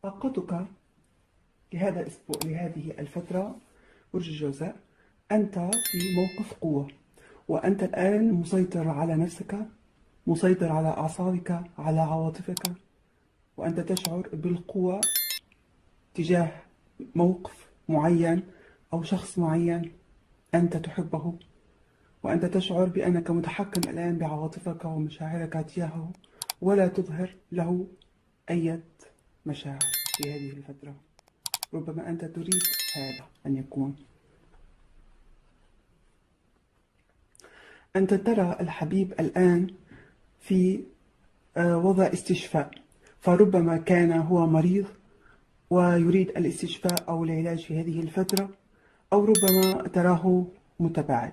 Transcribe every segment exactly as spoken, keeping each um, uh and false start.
طاقتك لهذا الأسبوع، لهذه الفترة، برج الجوزاء، أنت في موقف قوة، وأنت الآن مسيطر على نفسك، مسيطر على أعصابك، على عواطفك، وأنت تشعر بالقوة تجاه موقف معين أو شخص معين أنت تحبه، وأنت تشعر بأنك متحكم الآن بعواطفك ومشاعرك تجاهه، ولا تظهر له أي مشاعر في هذه الفترة. ربما أنت تريد هذا أن يكون. أنت ترى الحبيب الآن في وضع استشفاء، فربما كان هو مريض ويريد الاستشفاء أو العلاج في هذه الفترة، أو ربما تراه متباعد.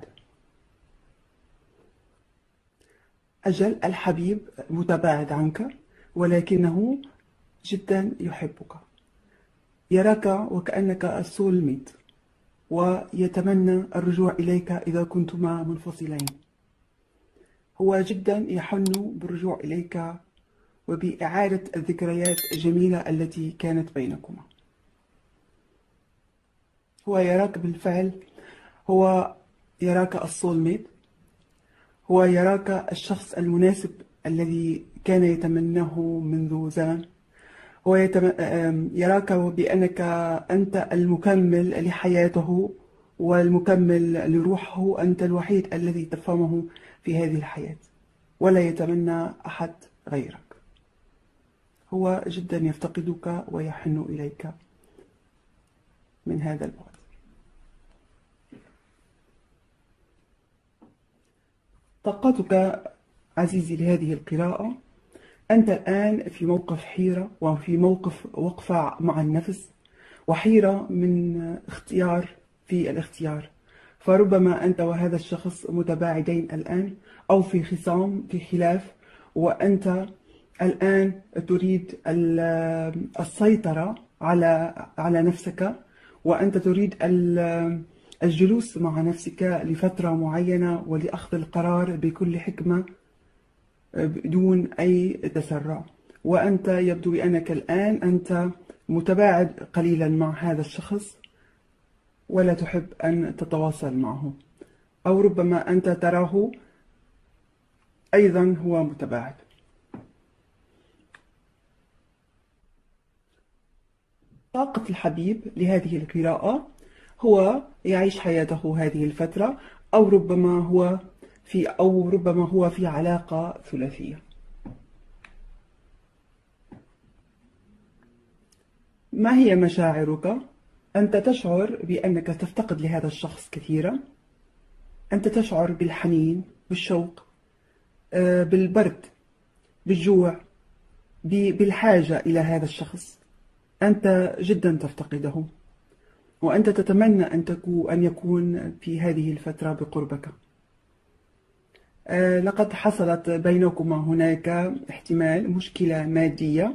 أجل الحبيب متباعد عنك، ولكنه جدا يحبك، يراك وكأنك السول ميت، ويتمنى الرجوع إليك إذا كنتما منفصلين. هو جدا يحن بالرجوع إليك وبإعادة الذكريات الجميلة التي كانت بينكما. هو يراك بالفعل، هو يراك السول ميت، هو يراك الشخص المناسب الذي كان يتمناه منذ زمن. هو يتم... يراك بأنك أنت المكمل لحياته والمكمل لروحه، أنت الوحيد الذي تفهمه في هذه الحياة، ولا يتمنى أحد غيرك. هو جدا يفتقدك ويحن إليك من هذا البعد. طاقتك عزيزي لهذه القراءة، أنت الآن في موقف حيرة وفي موقف وقفة مع النفس، وحيرة من اختيار في الاختيار. فربما أنت وهذا الشخص متباعدين الآن، أو في خصام، في خلاف، وأنت الآن تريد السيطرة على على نفسك، وأنت تريد الجلوس مع نفسك لفترة معينة ولأخذ القرار بكل حكمة بدون أي تسرع. وأنت يبدو بأنك الآن أنت متباعد قليلا مع هذا الشخص، ولا تحب أن تتواصل معه، أو ربما أنت تراه أيضا هو متباعد. طاقة الحبيب لهذه القراءة، هو يعيش حياته هذه الفترة، أو ربما هو في أو ربما هو في علاقة ثلاثية. ما هي مشاعرك؟ أنت تشعر بأنك تفتقد لهذا الشخص كثيرا، أنت تشعر بالحنين، بالشوق، بالبرد، بالجوع، بالحاجة إلى هذا الشخص. أنت جدا تفتقده، وأنت تتمنى أن تكون أن يكون في هذه الفترة بقربك. لقد حصلت بينكما هناك احتمال مشكلة مادية،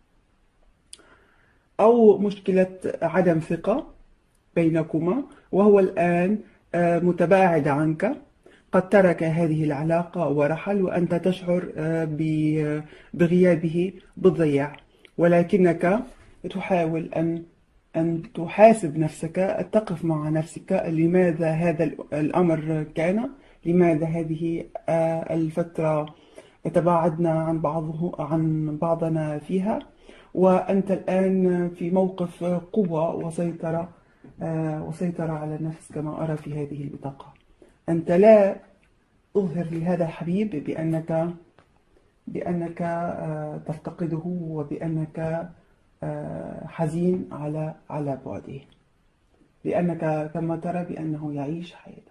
أو مشكلة عدم ثقة بينكما، وهو الآن متباعد عنك، قد ترك هذه العلاقة ورحل، وأنت تشعر بغيابه بالضياع، ولكنك تحاول أن أن تحاسب نفسك، تقف مع نفسك، لماذا هذا الأمر كان، لماذا هذه الفترة تباعدنا عن بعضه عن بعضنا فيها. وأنت الآن في موقف قوة وسيطرة وسيطرة على النفس كما أرى في هذه البطاقة. أنت لا تظهر لهذا الحبيب بأنك بأنك تفتقده، وبأنك حزين على على بعده، لأنك كما ترى بأنه يعيش حياته.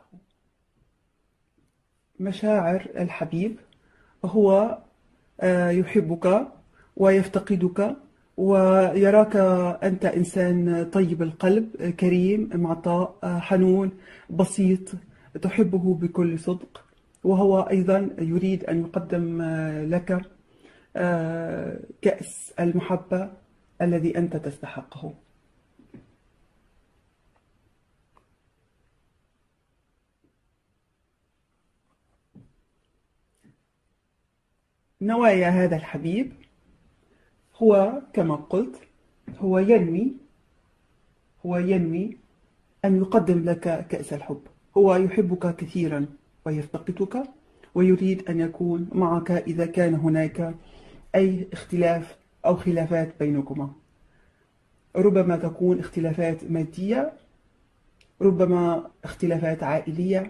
مشاعر الحبيب، هو يحبك ويفتقدك، ويراك أنت إنسان طيب القلب، كريم، معطاء، حنون، بسيط، تحبه بكل صدق، وهو أيضا يريد أن يقدم لك كأس المحبة الذي أنت تستحقه. نوايا هذا الحبيب، هو كما قلت هو ينوي هو ينوي أن يقدم لك كأس الحب. هو يحبك كثيرا ويفتقدك، ويريد أن يكون معك إذا كان هناك أي اختلاف أو خلافات بينكما. ربما تكون اختلافات مادية، ربما اختلافات عائلية،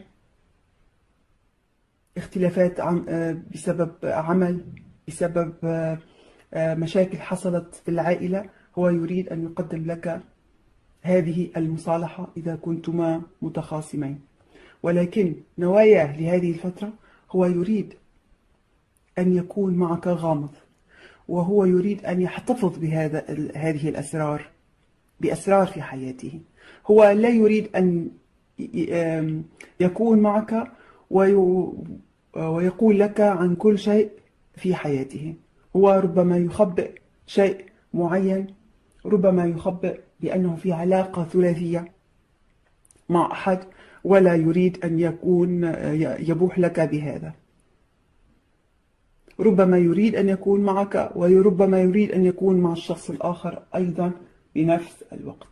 اختلافات عن بسبب عمل، بسبب مشاكل حصلت في العائلة. هو يريد أن يقدم لك هذه المصالحة إذا كنتما متخاصمين، ولكن نواياه لهذه الفترة هو يريد أن يكون معك غامض، وهو يريد أن يحتفظ بهذا هذه الأسرار بأسرار في حياته. هو لا يريد أن يكون معك ويقول لك عن كل شيء في حياته. هو ربما يخبئ شيء معين، ربما يخبئ بأنه في علاقة ثلاثية مع أحد، ولا يريد أن يكون يبوح لك بهذا. ربما يريد أن يكون معك، وربما يريد أن يكون مع الشخص الآخر أيضا بنفس الوقت.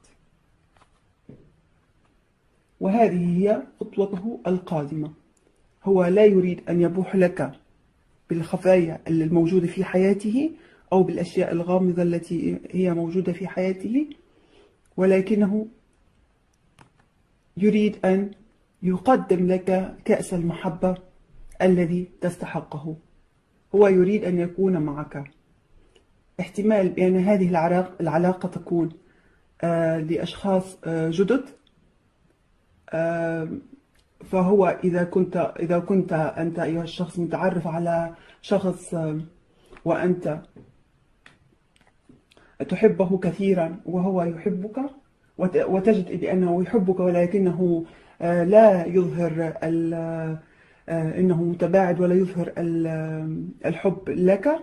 وهذه هي خطوته القادمة. هو لا يريد أن يبوح لك بالخفايا الموجودة في حياته أو بالأشياء الغامضة التي هي موجودة في حياته، ولكنه يريد أن يقدم لك كأس المحبة الذي تستحقه. هو يريد أن يكون معك. احتمال بأن هذه العلاقة تكون لأشخاص جدد، فهو إذا كنت إذا كنت أنت أيها الشخص متعرف على شخص وأنت تحبه كثيرا وهو يحبك، وتجد بأنه يحبك ولكنه لا يظهر أنه متباعد ولا يظهر الحب لك،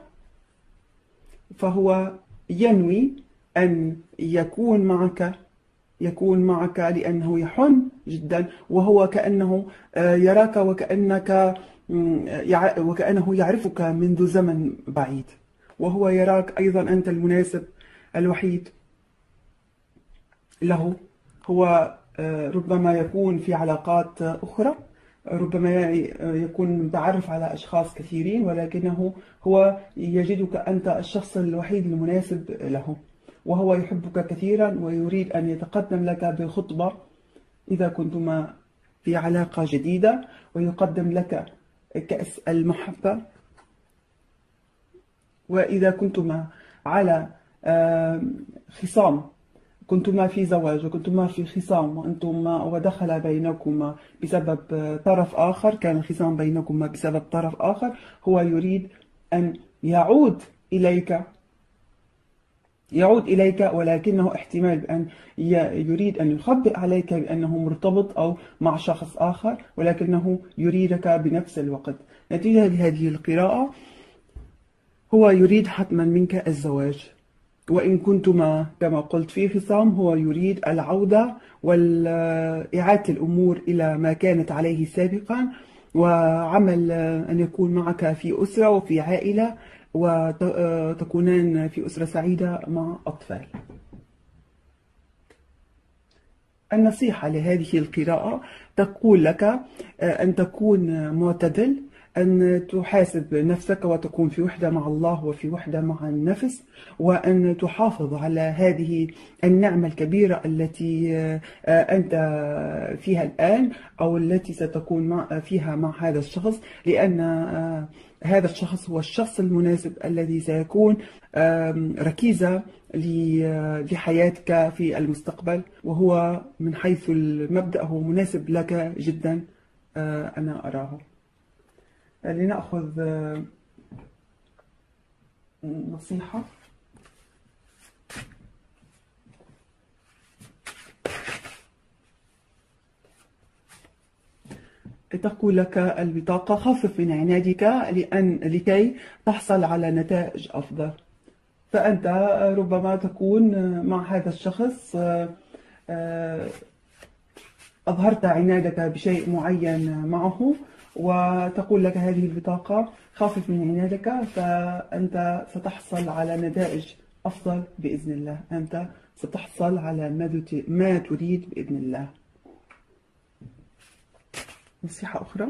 فهو ينوي أن يكون معك يكون معك لأنه يحن جدا، وهو كأنه يراك وكأنك وكأنه يعرفك منذ زمن بعيد، وهو يراك أيضا أنت المناسب الوحيد له. هو ربما يكون في علاقات أخرى، ربما يكون متعرف على أشخاص كثيرين، ولكنه هو يجدك أنت الشخص الوحيد المناسب له، وهو يحبك كثيرا ويريد أن يتقدم لك بخطبة إذا كنتما في علاقة جديدة، ويقدم لك كأس المحبة. وإذا كنتما على خصام، كنتما في زواج وكنتما في خصام وأنتما ودخل بينكما بسبب طرف آخر، كان الخصام بينكما بسبب طرف آخر، هو يريد أن يعود إليك يعود إليك ولكنه احتمال بأن يريد أن يخبئ عليك بأنه مرتبط أو مع شخص آخر، ولكنه يريدك بنفس الوقت. نتيجة لهذه القراءة هو يريد حتما منك الزواج، وإن كنتما كما قلت في خصام هو يريد العودة وإعادة الأمور إلى ما كانت عليه سابقا، وعمل أن يكون معك في أسرة وفي عائلة، وتكونان في أسرة سعيدة مع أطفال. النصيحة لهذه القراءة تقول لك أن تكون معتدل، أن تحاسب نفسك وتكون في وحدة مع الله وفي وحدة مع النفس، وأن تحافظ على هذه النعمة الكبيرة التي أنت فيها الآن أو التي ستكون فيها مع هذا الشخص، لأن هذا الشخص هو الشخص المناسب الذي سيكون ركيزة لحياتك في المستقبل، وهو من حيث المبدأ هو مناسب لك جدا. أنا أراه. لنأخذ نصيحة. تقول لك البطاقة: خفف من عنادك لأن لكي تحصل على نتائج أفضل. فأنت ربما تكون مع هذا الشخص أظهرت عنادك بشيء معين معه، وتقول لك هذه البطاقة: خفف من عنادك فأنت ستحصل على نتائج أفضل بإذن الله. أنت ستحصل على ما تريد بإذن الله. نصيحة أخرى: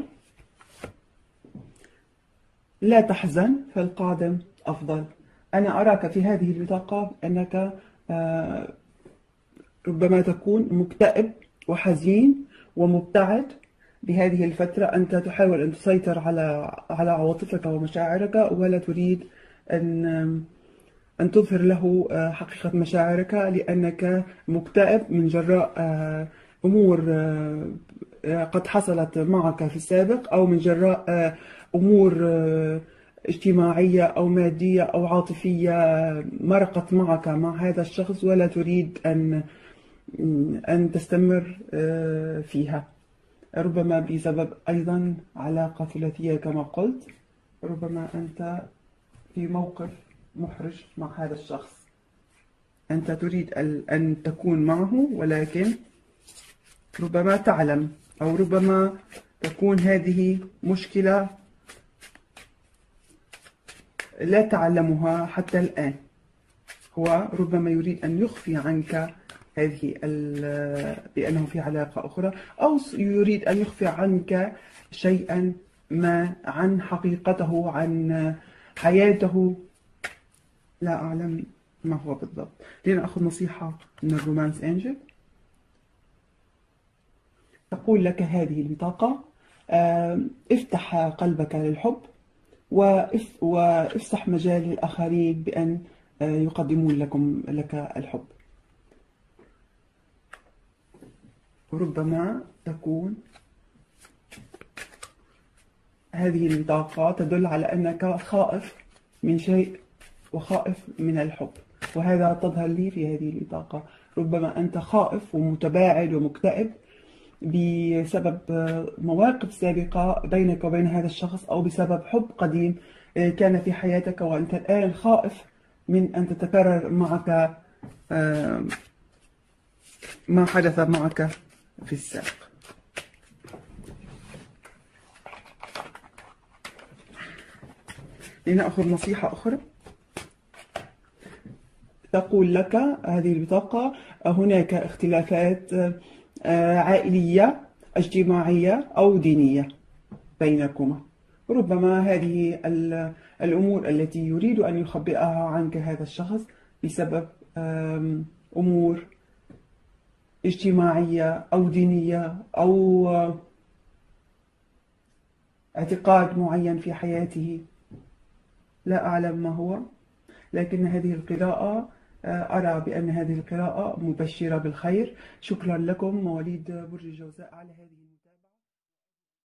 لا تحزن، فالقادم أفضل. أنا أراك في هذه البطاقة أنك ربما تكون مكتئب وحزين ومبتعد بهذه الفترة. أنت تحاول أن تسيطر على على عواطفك ومشاعرك، ولا تريد أن أن تظهر له حقيقة مشاعرك، لأنك مكتئب من جراء أمور قد حصلت معك في السابق، أو من جراء أمور اجتماعية أو مادية أو عاطفية مرقت معك مع هذا الشخص، ولا تريد أن أن تستمر فيها. ربما بسبب أيضا علاقة ثلاثية كما قلت. ربما أنت في موقف محرج مع هذا الشخص. أنت تريد أن تكون معه، ولكن ربما تعلم، أو ربما تكون هذه مشكلة لا تعلمها حتى الآن. هو ربما يريد أن يخفي عنك هذه بأنه في علاقة أخرى، أو يريد أن يخفي عنك شيئا ما عن حقيقته، عن حياته. لا أعلم ما هو بالضبط. لنأخذ نصيحة من الرومانس أنجل. تقول لك هذه البطاقة: افتح قلبك للحب، وافسح مجال للآخرين بأن يقدمون لكم لك الحب. ربما تكون هذه البطاقة تدل على أنك خائف من شيء وخائف من الحب، وهذا تظهر لي في هذه البطاقة. ربما أنت خائف ومتباعد ومكتئب بسبب مواقف سابقة بينك وبين هذا الشخص، أو بسبب حب قديم كان في حياتك، وأنت الآن خائف من أن تتكرر معك ما حدث معك في السابق. لنأخذ نصيحة أخرى. تقول لك هذه البطاقة: هناك اختلافات عائلية، اجتماعية أو دينية بينكما. ربما هذه الأمور التي يريد أن يخبئها عنك هذا الشخص بسبب أمور اجتماعية أو دينية، أو اعتقاد معين في حياته. لا أعلم ما هو، لكن هذه القراءة أرى بأن هذه القراءة مبشرة بالخير. شكرا لكم مواليد برج الجوزاء على هذه